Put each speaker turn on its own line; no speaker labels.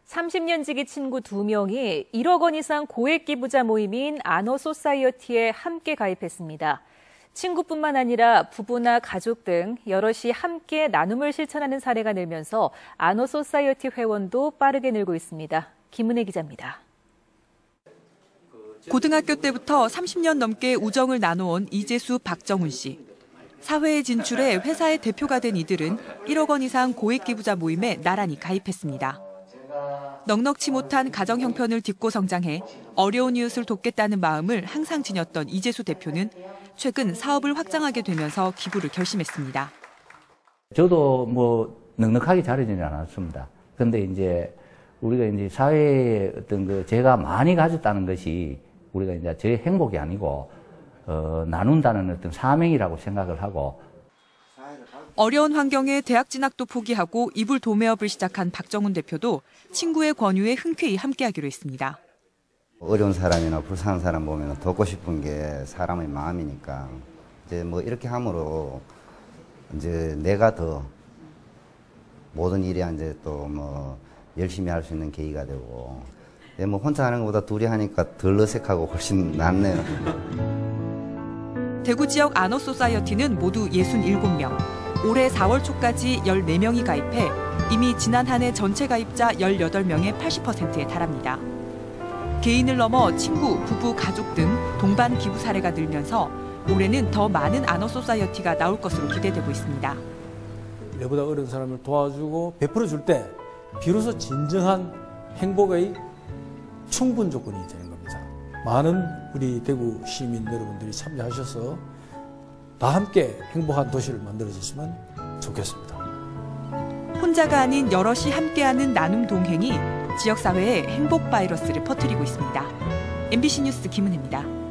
30년 지기 친구 2명이 1억 원 이상 고액 기부자 모임인 아너소사이어티에 함께 가입했습니다. 친구뿐만 아니라 부부나 가족 등 여럿이 함께 나눔을 실천하는 사례가 늘면서 아너소사이어티 회원도 빠르게 늘고 있습니다. 김은혜 기자입니다.
고등학교 때부터 30년 넘게 우정을 나눠온 이재수, 박정훈 씨. 사회에 진출해 회사의 대표가 된 이들은 1억 원 이상 고액 기부자 모임에 나란히 가입했습니다. 넉넉지 못한 가정 형편을 딛고 성장해 어려운 이웃을 돕겠다는 마음을 항상 지녔던 이재수 대표는 최근 사업을 확장하게 되면서 기부를 결심했습니다.
저도 넉넉하게 잘하지는 않았습니다. 그런데 이제 우리가 이제 사회에 어떤 제가 많이 가졌다는 것이 우리가 이제 저의 행복이 아니고 나눈다는 어떤 사명이라고 생각을 하고.
어려운 환경에 대학 진학도 포기하고 이불 도매업을 시작한 박정훈 대표도 친구의 권유에 흔쾌히 함께하기로 했습니다.
어려운 사람이나 불쌍한 사람 보면 돕고 싶은 게 사람의 마음이니까 이제 이렇게 함으로 이제 내가 더 모든 일에 이제 또 열심히 할 수 있는 계기가 되고 혼자 하는 것보다 둘이 하니까 덜 어색하고 훨씬 낫네요.
대구 지역 아너소사이어티는 모두 67명. 올해 4월 초까지 14명이 가입해 이미 지난 한 해 전체 가입자 18명의 80%에 달합니다. 개인을 넘어 친구, 부부, 가족 등 동반 기부 사례가 늘면서 올해는 더 많은 아너소사이어티가 나올 것으로 기대되고 있습니다.
내보다 어려운 사람을 도와주고 베풀어줄 때 비로소 진정한 행복의 충분 조건이 되는 겁니다. 많은 우리 대구 시민 여러분들이 참여하셔서 다 함께 행복한 도시를 만들어줬으면 좋겠습니다.
혼자가 아닌 여럿이 함께하는 나눔 동행이 지역사회에 행복 바이러스를 퍼뜨리고 있습니다. MBC 뉴스 김은혜입니다.